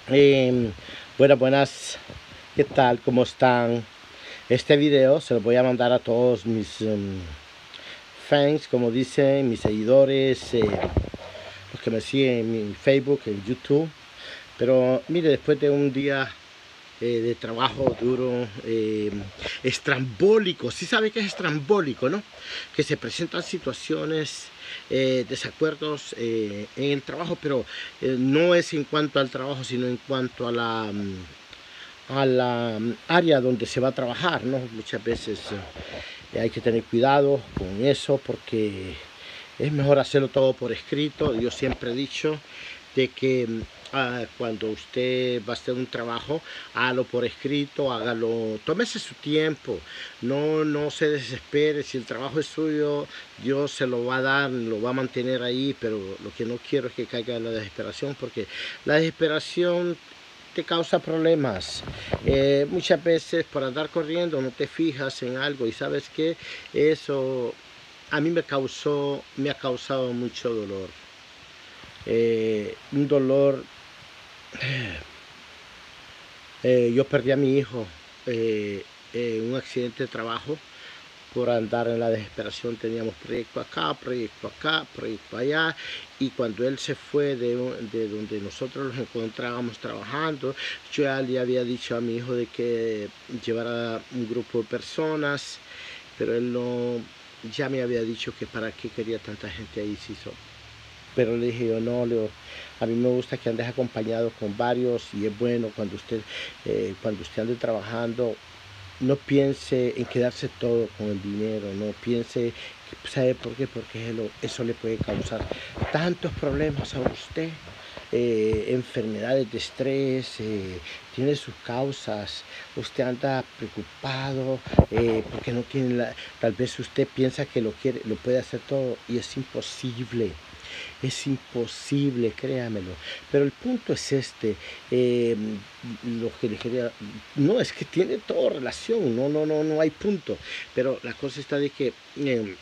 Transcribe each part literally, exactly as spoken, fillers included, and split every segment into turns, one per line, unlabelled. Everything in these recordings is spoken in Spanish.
Eh, buenas, buenas, ¿qué tal? ¿Cómo están? Este video se lo voy a mandar a todos mis um, fans, como dicen, mis seguidores, eh, los que me siguen en mi Facebook, en YouTube. Pero mire, después de un día eh, de trabajo duro, eh, estrambólico, sí sabe que es estrambólico, ¿no? Que se presentan situaciones, eh, desacuerdos eh, en el trabajo, pero eh, no es en cuanto al trabajo, sino en cuanto a la, a la área donde se va a trabajar, ¿no? Muchas veces eh, hay que tener cuidado con eso porque es mejor hacerlo todo por escrito. Yo siempre he dicho de que ah, cuando usted va a hacer un trabajo, hágalo por escrito, hágalo, tómese su tiempo, no, no se desespere. Si el trabajo es suyo, Dios se lo va a dar, lo va a mantener ahí, pero lo que no quiero es que caiga en la desesperación, porque la desesperación te causa problemas. Eh, muchas veces por andar corriendo no te fijas en algo y sabes que eso a mí me causó, me ha causado mucho dolor. Eh, un dolor, eh, yo perdí a mi hijo eh, en un accidente de trabajo por andar en la desesperación. Teníamos proyecto acá, proyecto acá, proyecto allá, y cuando él se fue de, de donde nosotros nos encontrábamos trabajando, yo ya le había dicho a mi hijo de que llevara un grupo de personas, pero él no, ya me había dicho que para qué quería tanta gente ahí, sí, so. Pero le dije yo, no, Leo, a mí me gusta que andes acompañado con varios, y es bueno cuando usted, eh, cuando usted ande trabajando, no piense en quedarse todo con el dinero, no piense, ¿sabe por qué? Porque eso, eso le puede causar tantos problemas a usted, eh, enfermedades de estrés, eh, tiene sus causas, usted anda preocupado eh, porque no tiene la, tal vez usted piensa que lo quiere, lo puede hacer todo y es imposible. Es imposible, créamelo. Pero el punto es este, eh, lo que le quería, no es que tiene todo relación, no, no, no, no hay punto. Pero la cosa está de que eh,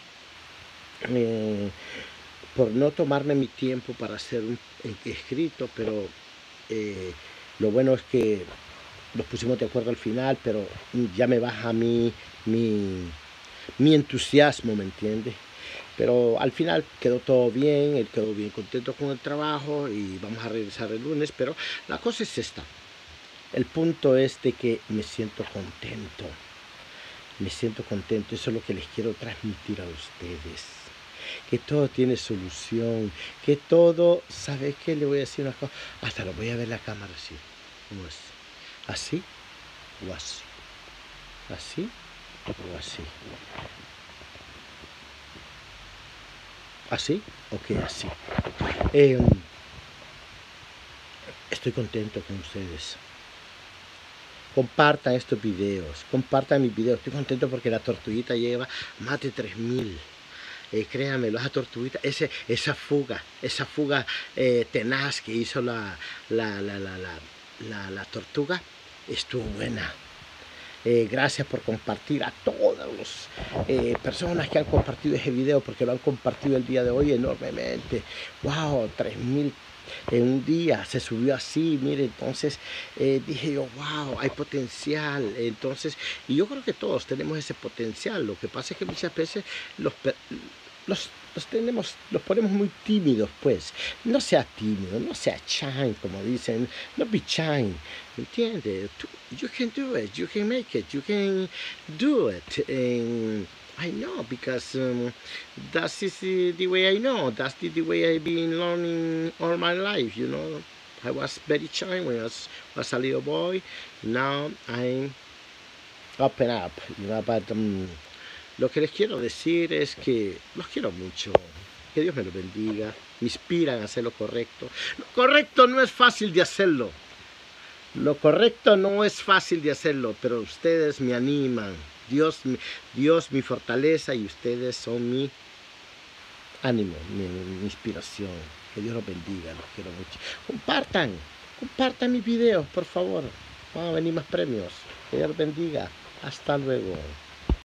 eh, por no tomarme mi tiempo para hacer un escrito, pero eh, lo bueno es que nos pusimos de acuerdo al final, pero ya me baja mi, mi, mi entusiasmo, ¿me entiende? Pero al final quedó todo bien, él quedó bien contento con el trabajo y vamos a regresar el lunes, pero la cosa es esta. El punto es de que me siento contento, me siento contento, eso es lo que les quiero transmitir a ustedes. Que todo tiene solución, que todo, ¿sabe qué? Le voy a decir una cosa, hasta lo voy a ver la cámara así, ¿cómo es? ¿Así o así? ¿Así o así? ¿Así? Ok, así. Eh, estoy contento con ustedes. Compartan estos videos, compartan mis videos. Estoy contento porque la tortuguita lleva más de tres mil. Eh, créanmelo, esa tortuguita, ese, esa fuga, esa fuga eh, tenaz que hizo la, la, la, la, la, la, la tortuga, estuvo buena. Eh, gracias por compartir a todas las eh, personas que han compartido ese video, porque lo han compartido el día de hoy enormemente. Wow, tres mil en un día se subió así, mire. Entonces eh, dije yo, wow, hay potencial. Entonces, y yo creo que todos tenemos ese potencial. Lo que pasa es que muchas veces los, los, los tenemos, los ponemos muy tímidos, pues. No sea tímido, no sea shy, como dicen, no be shy, ¿entiendes? You can do it, you can make it, you can do it. And I know, because um, that is the, the way I know, that's the, the way I've been learning all my life, you know. I was very shy when I was, was a little boy. Now I'm open up, you know, but um, lo que les quiero decir es que los quiero mucho, que Dios me los bendiga, me inspiran a hacer lo correcto. Lo correcto no es fácil de hacerlo, lo correcto no es fácil de hacerlo, pero ustedes me animan, Dios, Dios mi fortaleza y ustedes son mi ánimo, mi, mi inspiración. Que Dios los bendiga, los quiero mucho. Compartan, compartan mis videos, por favor, van a venir más premios. Que Dios los bendiga, hasta luego.